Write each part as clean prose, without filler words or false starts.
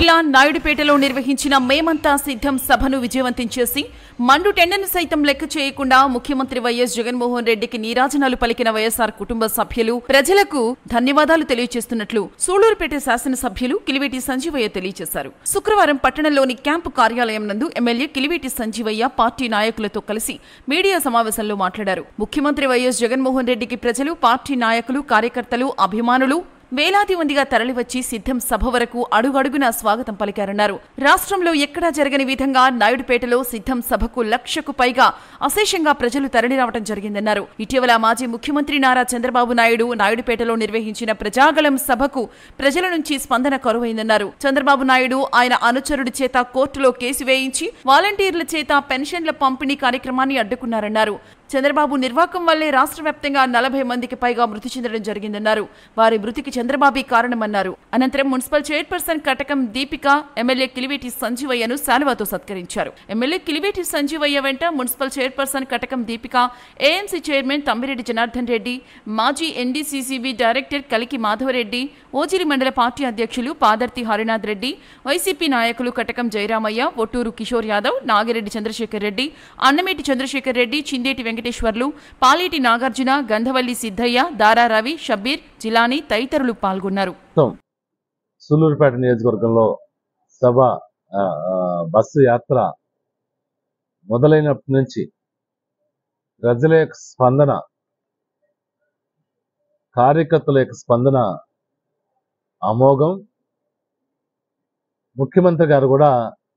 జిల్లా నాయుడుపేటలో నిర్వహించిన మేమంతా సిద్ధం సభను విజయవంతం చేసి మండు టెండను సైతం లెక్క చేయకుండా ముఖ్యమంత్రి వైఎస్ జగన్మోహన్ రెడ్డికి నీరాజనాలు పలికిన వైఎస్ఆర్ కుటుంబ సభ్యులు ప్రజలకు ధన్యవాదాలు తెలియజేస్తున్నట్లు సూళ్లూరుపేట శాసనసభ్యులు కిలివేటి సంజీవయ్య తెలియజేశారు. శుక్రవారం పట్టణంలోని క్యాంపు కార్యాలయం నందు ఎమ్మెల్యే కిలివేటి సంజీవయ్య పార్టీ నాయకులతో కలిసి మీడియా సమావేశంలో మాట్లాడారు. ముఖ్యమంత్రి వైఎస్ జగన్మోహన్ రెడ్డికి ప్రజలు, పార్టీ నాయకులు, కార్యకర్తలు, అభిమానులు వేలాది మందిగా తరలివచ్చి సిద్ధం సభ వరకు అడుగడుగునా స్వాగతం పలికారన్నారు. రాష్ట్రంలో ఎక్కడా జరగని విధంగా నాయుడుపేటలో సిద్ధం సభకు 1,00,000కు పైగా అశేషంగా ప్రజలు తరలిరావడం జరిగిందన్నారు. ఇటీవల మాజీ ముఖ్యమంత్రి నారా చంద్రబాబు నాయుడు నాయుడుపేటలో నిర్వహించిన ప్రజాగళం సభకు ప్రజల నుంచి స్పందన కరువైందన్నారు. చంద్రబాబు నాయుడు ఆయన అనుచరుడి చేత కోర్టులో కేసు వేయించి వాలంటీర్ల చేత పెన్షన్ల పంపిణీ కార్యక్రమాన్ని అడ్డుకున్నారన్నారు. చంద్రబాబు నిర్వాకం వల్లే రాష్ట్ర వ్యాప్తంగా 40 మందికి పైగా మృతి చెందడం జరిగిందన్నారు. వారి మృతికి చంద్రబాబే కారణమన్నారు. అనంతరం municipal chairperson Katakam Deepika MLA Kiliveti సంజీవయ్యను శాలువాతో సత్కరించారు. ఎమ్మెల్యే కిలివేటి సంజీవయ్య వెంట municipal chairperson Katakam Deepika, AMC chairman Thammireddy Janardhan Reddy, మాజీ ఎన్డీసీసీబీ డైరెక్టర్ కలికి మాధవరెడ్డి, ఓజిలి మండల పార్టీ అధ్యక్షులు పాదర్తి హరినాథ్ రెడ్డి, వైసీపీ నాయకులు కటకం జయరామయ్య, ఒట్టూరు కిషోర్ యాదవ్, నాగిరెడ్డి చంద్రశేఖర్ రెడ్డి, అన్నమేటి చంద్రశేఖర్ రెడ్డి, చిందేటి వెంకటేశ్వర్లు, పాలేటి నాగార్జున, గంధవల్లి సిద్ధయ్య, దారా రవి, షబ్బీర్, జిలానీ తదితరులు పాల్గొన్నారు. సూళ్లూరుపేట నియోజకవర్గంలో సభ బస్సు యాత్ర మొదలైనప్పటి నుంచి ప్రజల యొక్క స్పందన, కార్యకర్తల యొక్క స్పందన అమోఘం. ముఖ్యమంత్రి గారు కూడా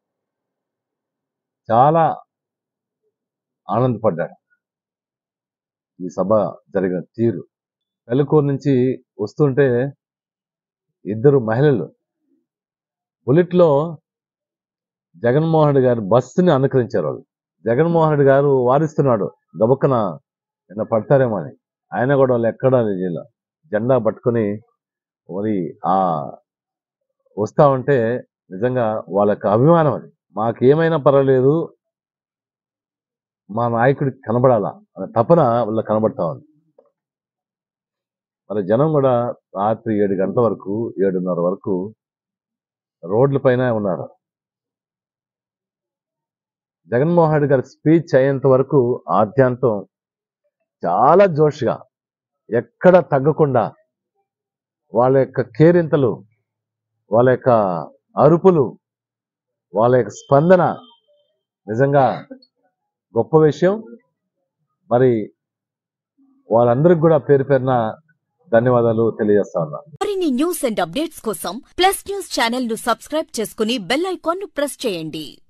చాలా ఆనందపడ్డాడు ఈ సభ జరిగిన తీరు. పెళ్లకూరు నుంచి వస్తుంటే ఇద్దరు మహిళలు బుల్లెట్లో జగన్మోహన్ రెడ్డి గారు బస్సుని అనుకరించారు. వాళ్ళు జగన్మోహన్ రెడ్డి గారు వారిస్తున్నాడు, గబక్కన నిన్న పడతారేమో అని. ఆయన కూడా వాళ్ళు ఎక్కడా జిల్లా జెండా పట్టుకొని మరి వస్తా ఉంటే నిజంగా వాళ్ళకి అభిమానం. అది మాకేమైనా పర్వాలేదు, మా నాయకుడికి కనబడాలా అనే తపన వాళ్ళ కనబడతా ఉంది. మరి జనం కూడా రాత్రి 7 గంటల వరకు, 7:30 వరకు రోడ్ల పైన ఉన్నారు. జగన్మోహన్ రెడ్డి గారి స్పీచ్ అయ్యేంత వరకు ఆద్యాంతం చాలా జోష్గా, ఎక్కడ తగ్గకుండా వాళ్ళ యొక్క కేరింతలు, వాళ్ళ యొక్క అరుపులు, వాళ్ళ యొక్క స్పందన నిజంగా గొప్ప విషయం. మరి వాళ్ళందరికి కూడా పేరు పేరున ధన్యవాదాలు తెలియజేస్తా ఉన్నా. మరిన్ని న్యూస్ అండ్ అప్డేట్స్ కోసం ప్లస్ న్యూస్ ఛానల్ ను సబ్స్క్రైబ్ చేసుకుని బెల్ ఐకాన్ ను ప్రెస్ చేయండి.